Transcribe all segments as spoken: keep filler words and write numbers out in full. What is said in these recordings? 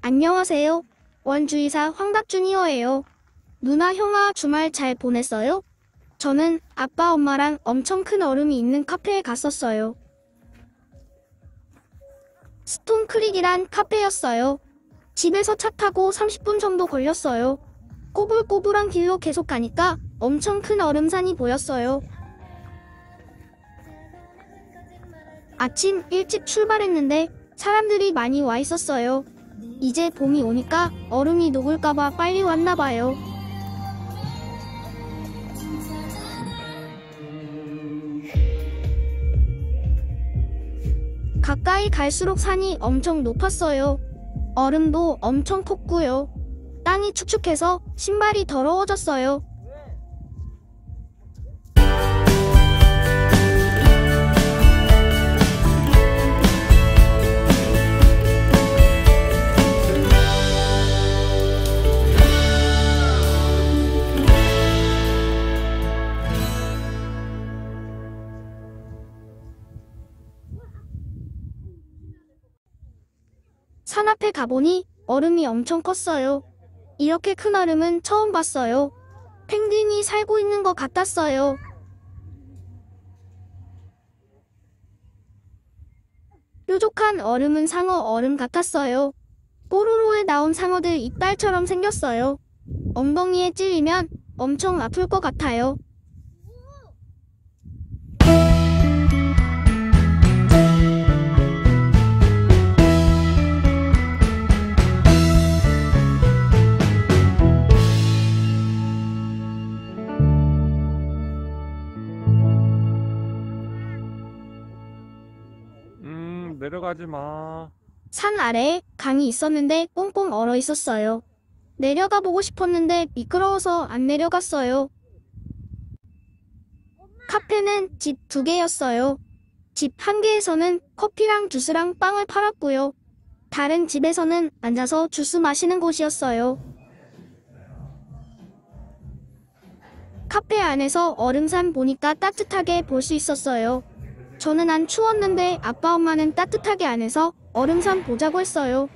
안녕하세요. 원주이사 황닥주니어예요. 누나 형아 주말 잘 보냈어요? 저는 아빠 엄마랑 엄청 큰 얼음이 있는 카페에 갔었어요. 스톤크릭이란 카페였어요. 집에서 차 타고 삼십 분 정도 걸렸어요. 꼬불꼬불한 길로 계속 가니까 엄청 큰 얼음산이 보였어요. 아침 일찍 출발했는데 사람들이 많이 와 있었어요. 이제 봄이 오니까 얼음이 녹을까봐 빨리 왔나봐요. 가까이 갈수록 산이 엄청 높았어요. 얼음도 엄청 컸고요. 땅이 축축해서 신발이 더러워졌어요. 산 앞에 가보니 얼음이 엄청 컸어요. 이렇게 큰 얼음은 처음 봤어요. 펭귄이 살고 있는 것 같았어요. 뾰족한 얼음은 상어 얼음 같았어요. 뽀로로에 나온 상어들 이빨처럼 생겼어요. 엉덩이에 찔리면 엄청 아플 것 같아요. 음, 내려가지 마. 산 아래에 강이 있었는데 꽁꽁 얼어 있었어요. 내려가 보고 싶었는데 미끄러워서 안 내려갔어요. 카페는 집 두 개였어요. 집 한 개에서는 커피랑 주스랑 빵을 팔았고요. 다른 집에서는 앉아서 주스 마시는 곳이었어요. 카페 안에서 얼음산 보니까 따뜻하게 볼 수 있었어요. 저는 안 추웠는데 아빠 엄마는 따뜻하게 안에서 얼음산 보자고 했어요.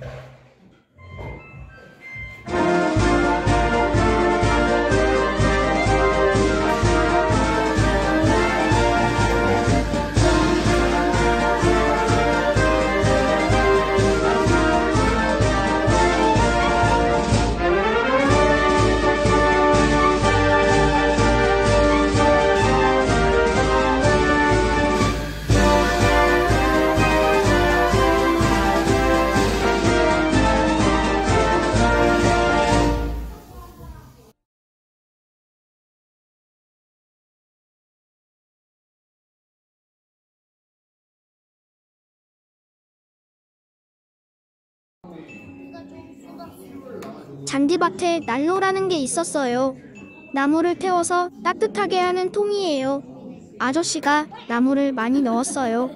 잔디밭에 난로라는 게 있었어요. 나무를 태워서 따뜻하게 하는 통이에요. 아저씨가 나무를 많이 넣었어요.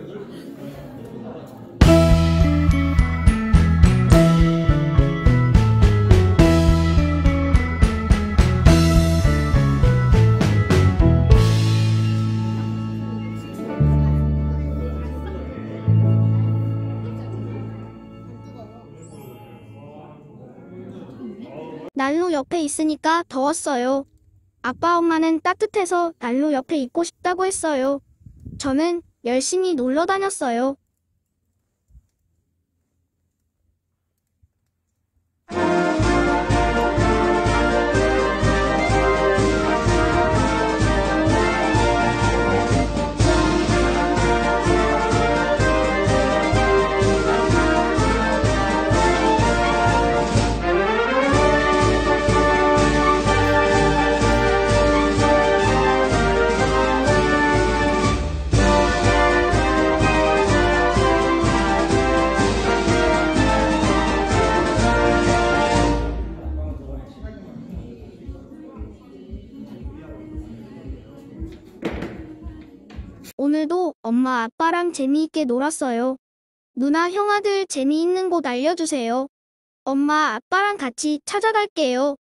난로 옆에 있으니까 더웠어요. 아빠 엄마는 따뜻해서 난로 옆에 있고 싶다고 했어요. 저는 열심히 놀러 다녔어요. 오늘도 엄마 아빠랑 재미있게 놀았어요. 누나 형아들 재미있는 곳 알려주세요. 엄마 아빠랑 같이 찾아갈게요.